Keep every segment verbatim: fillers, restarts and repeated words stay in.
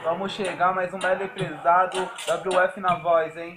Vamos chegar, mais um L pesado, W F na voz, hein?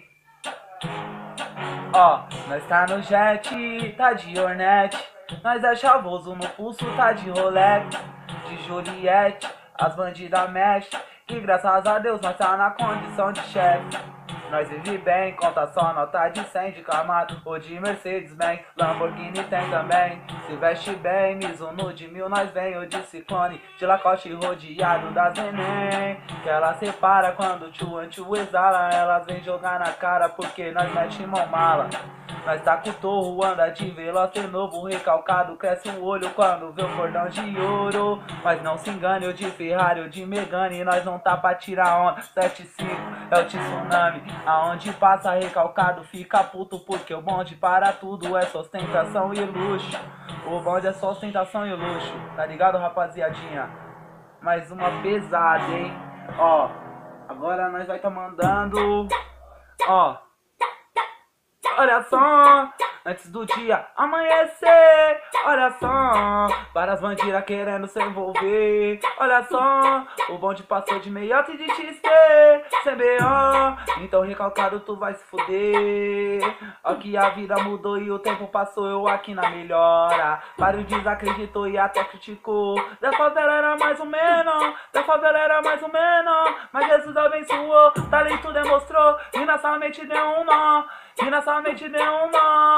Ó, nós tá no jet, tá de Hornet. Nós é chavoso no pulso, tá de Rolex, de Juliette, as bandidas mexe. E graças a Deus nós tá na condição de chefe. Nós vive bem, conta só nota de cem de Camaro ou de Mercedes-Benz, Lamborghini tem também. Se veste bem, Mizuno de mil nós vem, ou de Ciclone, de Lacoste rodeado das neném. Que ela separa quando tchu tchu exala, elas vem jogar na cara porque nós mete mão mala. Nós tá com o torro, anda de Veloster novo, recalcado, cresce um olho quando vê o cordão de ouro. Mas não se engane, eu de Ferrari, eu de Megane, nós não tá pra tirar onda. Sete cinco é o tsunami, aonde passa recalcado fica puto, porque o bonde para tudo é sustentação e luxo. O bonde é só ostentação e luxo, tá ligado, rapaziadinha? Mais uma pesada, hein? Ó, agora nós vai tá mandando, ó. Olha só, antes do dia amanhecer, olha só, várias bandidas querendo se envolver. Olha só, o bonde passou de meiota e de X P, sem B O, então recalcado tu vai se fuder. Aqui a vida mudou e o tempo passou, eu aqui na melhora. Vários desacreditou e até criticou. Da favela era mais ou menos, da favela era mais ou menos, mas Jesus abençoou, talento demonstrou, e nessa mente deu um nó. E nessa mente deu um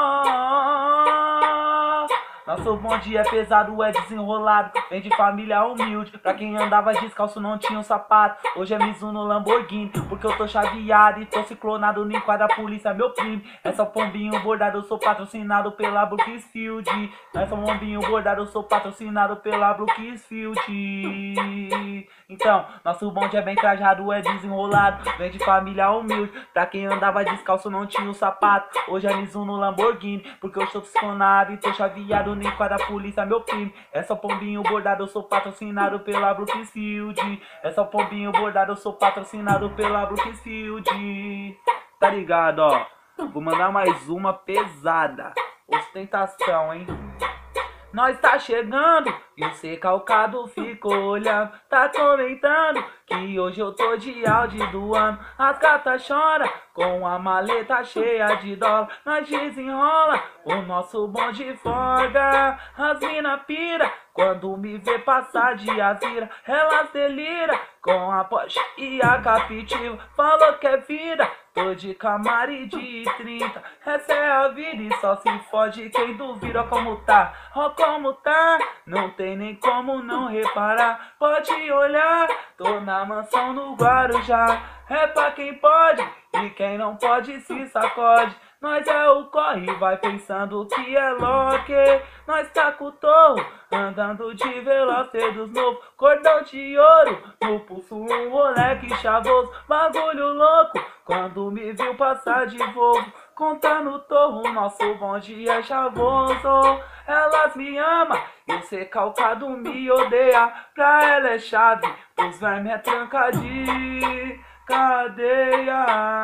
nó. Nosso bonde é pesado, é desenrolado, vem de família humilde. Pra quem andava descalço não tinha um sapato, hoje é Mizuno Lamborghini, porque eu tô chaveado e tô ciclonado no enquadro da polícia, meu primo. É só pombinho bordado, eu sou patrocinado pela Brookfield. É só pombinho bordado, eu sou patrocinado pela Brookfield. Então, nosso bonde é bem trajado, é desenrolado, vem de família humilde. Pra quem andava descalço não tinha um sapato, hoje é Mizuno Lamborghini, porque eu estou ciclonado e tô chaveado nem com a da polícia, meu primo. É só pombinho bordado, eu sou patrocinado pela Brookfield. É só pombinho bordado, eu sou patrocinado pela Brookfield. Tá ligado, ó? Vou mandar mais uma pesada. Ostentação, hein? Nós tá chegando e o recalcado ficou olhando, tá comentando que hoje eu tô de Audi do ano. As gatas choram com a maleta cheia de dólar, nós desenrola, o nosso bonde folga. As mina pira quando me vê passar de Azira, elas delira com a Porsche e a Captiva. Falou que é vida, tô de Camaro de trinta, essa é a vida e só se fode quem duvida. Ó como tá, ó como tá, não tem nem como não reparar. Pode olhar, tô na mansão no Guarujá. É pra quem pode e quem não pode se sacode. Nós é o corre, vai pensando que é Loki. Nós tá com o torro, andando de Veloster dos novos, cordão de ouro no pulso, um moleque chavoso. Bagulho louco, quando me viu passar de Volvo, conta no torro, nosso bonde é chavoso. Elas me amam e o recalcado me odeia. Pra ela é chave, os vermes é tranca de cadeia.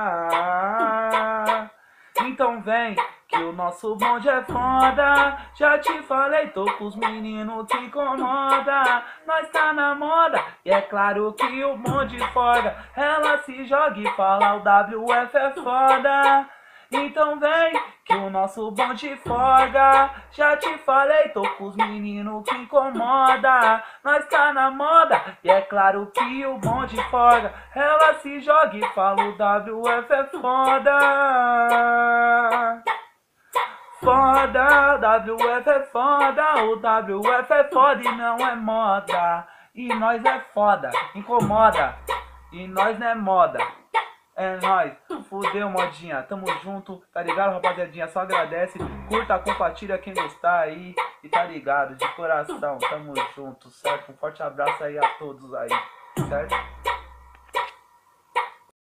Então vem, que o nosso bonde é foda. Já te falei, tô com os meninos que incomoda. Nós tá na moda e é claro que o bonde folga. Ela se joga e fala o W F é foda. Então vem, que o nosso bonde folga. Já te falei, tô com os meninos que incomoda. Nós tá na moda e é claro que o bonde folga. Ela se joga e fala o W F é foda. Foda, W F é foda, o W F é foda e não é moda. E nós é foda, incomoda, e nós não é moda. É nóis, fudeu modinha, tamo junto, tá ligado rapaziadinha, só agradece, curta, compartilha quem gostar aí, e tá ligado, de coração, tamo junto, certo? Um forte abraço aí a todos aí, certo?